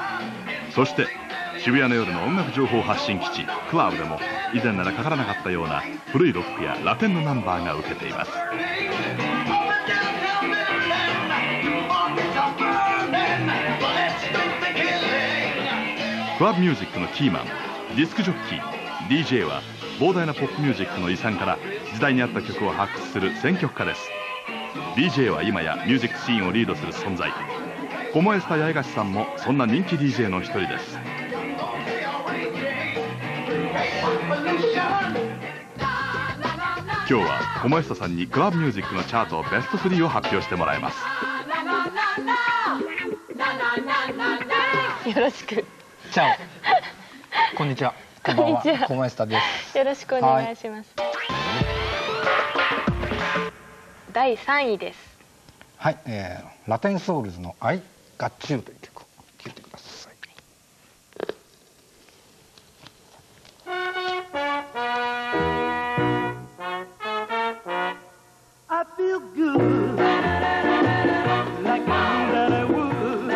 そして渋谷の夜の音楽情報発信基地クラブでも以前ならかからなかったような古いロックやラテンのナンバーが受けています。クラブミュージックのキーマン、ディスクジョッキー、DJ は膨大なポップミュージックの遺産から時代に合った曲を発掘する選曲家です。 DJ は今やミュージックシーンをリードする存在。コモエスタ八重樫さんもそんな人気 DJ の一人です。今日はコモエスタさんにクラブミュージックのチャートベスト3を発表してもらいます。 よろしく。 チャオ。こんにちは。こんばんは。コモエスタです。 よろしくお願いします。第3位です。 はい、ラテンソウルズの「I Got You」という曲を聴いてください。 I feel good, like that I would.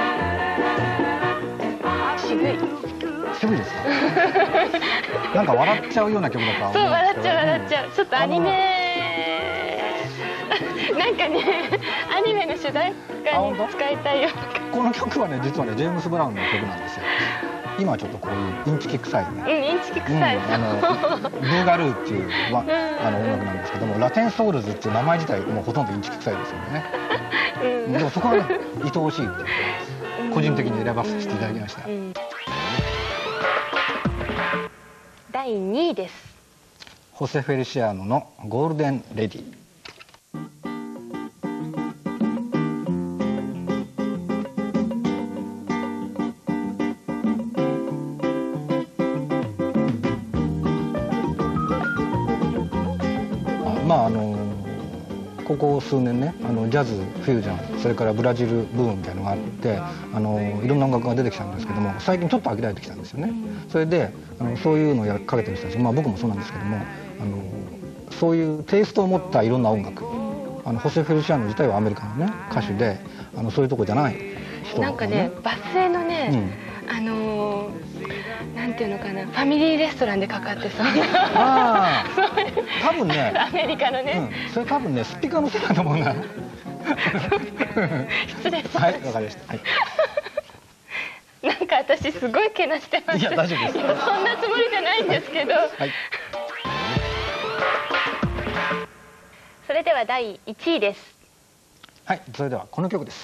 渋い。 渋いですか？なんか笑っちゃうような曲だとは思そう、 うんですけど。 笑っちゃう。ちょっとアニメなんかね、アニメの主題歌に使いたいような曲。 この曲はね、実はね、ジェームス・ブラウンの曲なんですよ。今はちょっとこういうインチキ臭いね、 インチキ臭い。 ブーガルーっていう音楽なんですけども、ラテンソウルズっていう名前自体もうほとんどインチキ臭いですよね。でもそこはね、愛おしいっていう個人的に選ばせていただきました。 第2位です。 ホセ・フェリシアーノの「ゴールデン・レディ」。まあここ数年ね、ジャズ、フュージョン、それからブラジルブームみたいなのがあって、いろんな音楽が出てきたんですけども、最近ちょっと飽きられてきたんですよね。それでそういうのをかけてる人たち、まあ僕もそうなんですけども、そういうテイストを持ったいろんな音楽、ホセ・フェルシアーノ自体はアメリカのね歌手で、そういうとこじゃない人なんかね、バスへのね、なんていうのかな、ファミリーレストランでかかってそうな。 多分ね、 アメリカのね、 それ多分ね、スピーカーのせいだと思うな。 失礼しました。 はい、わかりました。はい。 なんか私すごいけなしてます。 いや、大丈夫です。 そんなつもりじゃないんですけど。 はい。 それでは第1位です。 はい、それではこの曲です。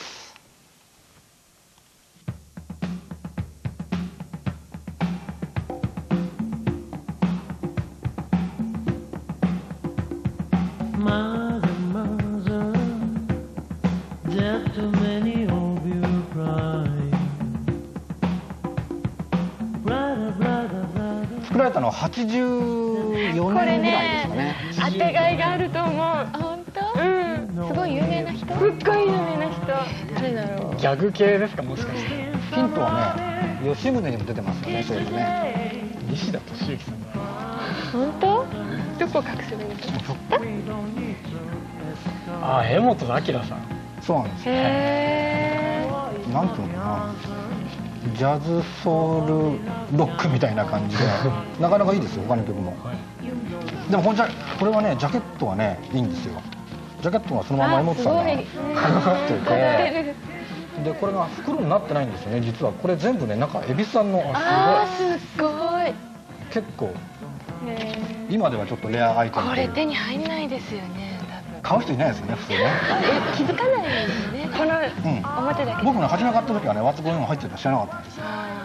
作られたのは84年ぐらいですかね。 当てがいがあると思う。本当？すごい有名な人。すっごい有名な人。誰だろう。 ギャグ系ですか、もしかして。 ヒントはね、吉宗にも出てますよね、そうですね。 西田敏行さんが。 本当？どこ隠せばいいの？ あ、柄本明さん。 そうなんですよ。なんていうのかな、ジャズソウルロックみたいな感じでなかなかいいですよ、他の曲も。でもこれはね、ジャケットはねいいんですよ。ジャケットがそのまま柄本さんがかってて、でこれが袋になってないんですよね、実は。これ全部ね、中蛭子さんの。 すごい。 結構今ではちょっとレアアイテム。 これ手に入んないですよね、 買う人いないですよね、普通ね。 気づかないですよね、この表だけ。 僕ね、初め買った時はね、ワッツゴーインが入ってたら知らなかったんですよ。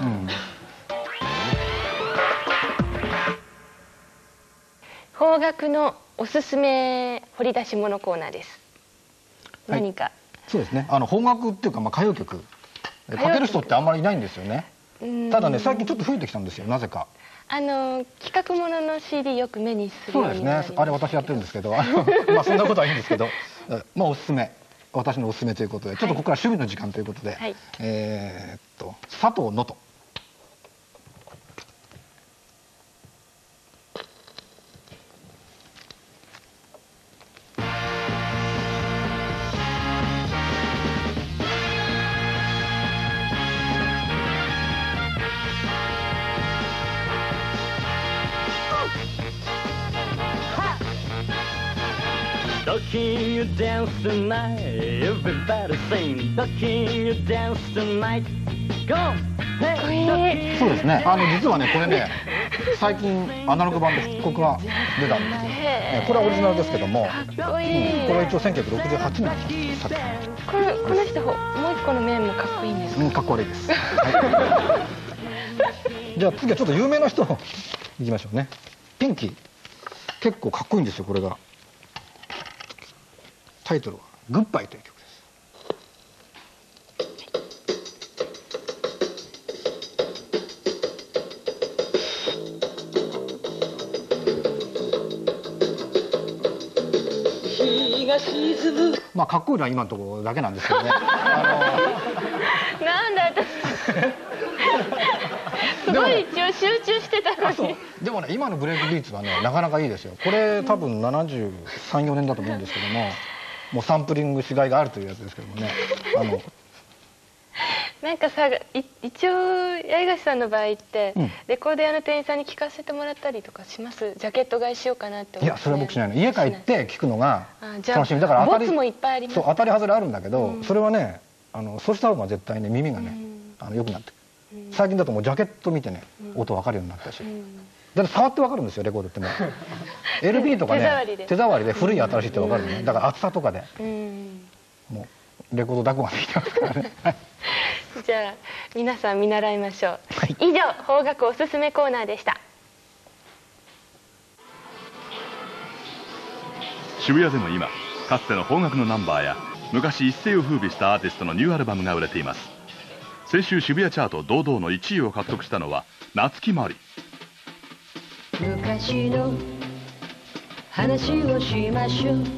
邦楽のおすすめ掘り出し物コーナーです。何か。そうですね、 邦楽っていうか、歌謡曲かける人ってあんまりいないんですよね。ただね、最近ちょっと増えてきたんですよ、なぜか。 企画ものの CD よく目にするようになりました。 そうですね、あれ私やってるんですけど、まあそんなことはいいんですけど、まあおすすめ、私のおすすめということで、ちょっとここから趣味の時間ということで、佐藤能登。 Ducking you dance tonight, everybody sing. Ducking you dance tonight. Go! そうですね。実はねこれね最近アナログ版で復刻が出たんですよ。これはオリジナルですけども、 かっこいい。 これは一応1968年に作品。 この人もう一個の面もかっこいいんですか。 かっこ悪いです。はい、じゃあ次はちょっと有名な人いきましょうね。ピンキー結構かっこいいんですよこれが。タイトルは「グッバイ」という曲です。まあかっこいいのは今のところだけなんですけどね。 なんだすごい一応集中してたのに。 でもね今のブレイクビーツはねなかなかいいですよ。これ多分73、4年だと思うんですけども、もうサンプリングしがいがあるというやつですけどもね。 なんかさ一応八重樫さんの場合って、レコード屋の店員さんに聞かせてもらったりとかします？ジャケット買いしようかなって思って。 いやそれは僕しないの。家帰って聞くのが楽しみだからボツもいっぱいあります。 そう当たり外れあるんだけど、それはねそうした方が絶対ね耳がね良くなってくる。最近だともうジャケット見てね音分かるようになったし、だって触って分かるんですよレコードってもうLP とかね手触りで古い新しいって分かるのね。だから厚さとかでもうレコードだこまでいきますからね。 じゃあ皆さん見習いましょう。以上邦楽おすすめコーナーでした。 渋谷でも今かつての邦楽のナンバーや昔一世を風靡したアーティストのニューアルバムが売れています。先週渋谷チャート堂々の1位を獲得したのは夏木マリ。 昔の話をしましょう。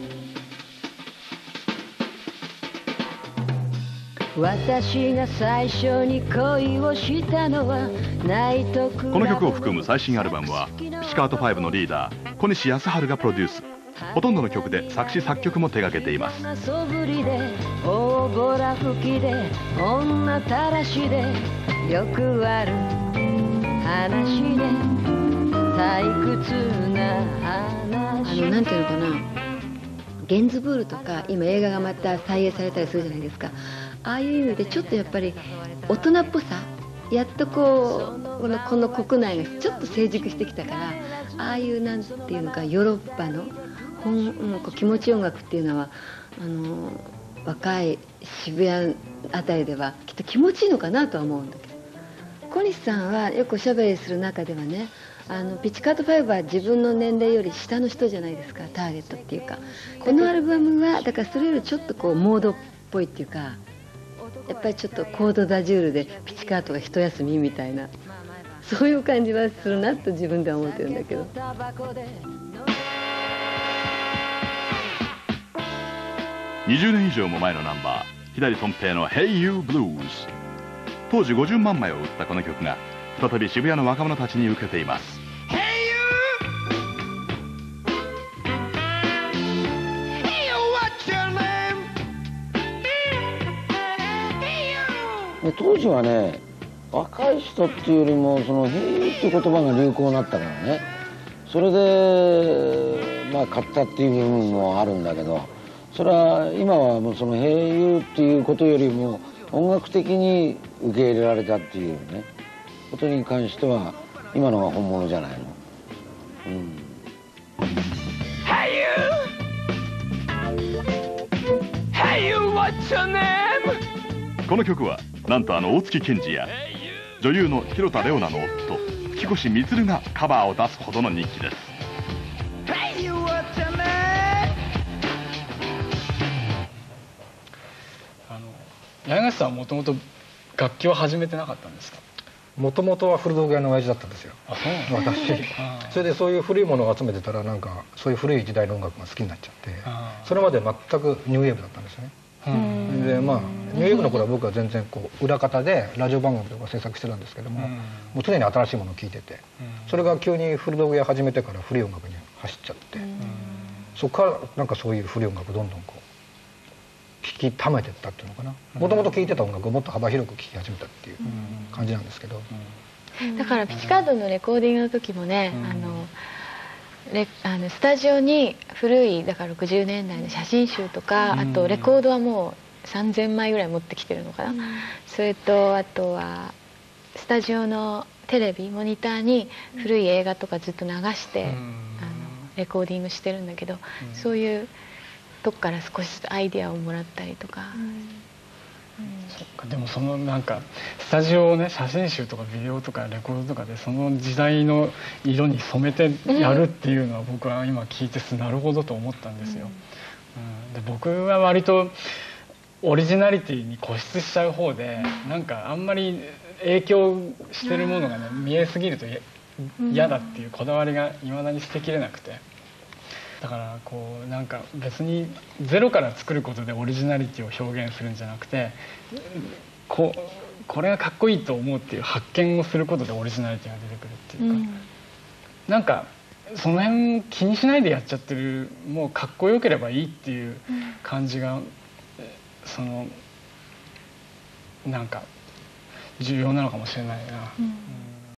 私が最初に恋をしたのはナイトクラブ。 この曲を含む最新アルバムはピチカート5のリーダー小西康晴がプロデュース。ほとんどの曲で作詞作曲も手掛けています。 そぶりで大ぼら吹きで女たらしでよくある話ね退屈な話。なんていうのかな、ゲンズブールとか今映画がまた再映されたりするじゃないですか。ああいう意味でちょっとやっぱり大人っぽさ、やっとこの国内がちょっと成熟してきたから、ああいうなんていうのかヨーロッパの気持ち音楽っていうのは若い渋谷あたりではきっと気持ちいいのかなとは思うんだけど、小西さんはよくおしゃべりする中ではね、ピチカート5は自分の年齢より下の人じゃないですか、ターゲットっていうか。このアルバムはだからそれよりちょっとこうモードっぽいっていうか、やっぱりちょっとコードダジュールでピチカートが一休みみたいな、そういう感じはするなと自分では思ってるんだけど。 20年以上も前のナンバー左とん平の Hey You Blues。 当時50万枚を売ったこの曲が再び渋谷の若者たちに受けています。 当時はね、若い人っていうよりもその「ヘイユー」っていう言葉が流行になったからね、それでまあ買ったっていう部分もあるんだけど、それは今はもうその「ヘイユー」っていうことよりも音楽的に受け入れられたっていうねことに関しては今のが本物じゃないの。 Hey you! Hey you, what's your name? この曲はなんと大月健二や女優の広田レオナの夫吹越充がカバーを出すほどの人気です。 Hey you, what's your name? 八重樫さんはもともと楽器を始めてなかったんですか？ もともとは古道具屋の親父だったんですよ、私。それでそういう古いものを集めてたらなんかそういう古い時代の音楽が好きになっちゃって、それまで全くニューウェーブだったんですよね。でまあニューウェーブの頃は僕は全然こう裏方でラジオ番組とか制作してたんですけども、もう常に新しいものを聴いてて、それが急に古道具屋始めてから古い音楽に走っちゃって、そこからなんかそういう古い音楽をどんどんこう聴きためてったっていうのかな。もともと聴いてた音楽をもっと幅広く聴き始めたっていう感じなんですけど、 だからピチカートのレコーディングの時もね、 スタジオに古いだから60年代の写真集とか、あとレコードはもう3000枚ぐらい持ってきてるのかな、それとあとはスタジオのテレビモニターに古い映画とかずっと流してレコーディングしてるんだけど、そういうとこから少しずつアイデアをもらったりとか。 そっか。でもそのなんかスタジオをね、写真集とかビデオとかレコードとかでその時代の色に染めてやるっていうのは僕は今聞いてなるほどと思ったんですよ。で僕は割とオリジナリティに固執しちゃう方で、なんかあんまり影響してるものがね見えすぎると嫌だっていうこだわりがいまだに捨てきれなくて、だからこうなんか別にゼロから作ることでオリジナリティを表現するんじゃなくて、これがかっこいいと思うっていう発見をすることでオリジナリティが出てくるっていうか、なんかその辺気にしないでやっちゃってる、もうかっこよければいいっていう感じが、そのなんか重要なのかもしれないな。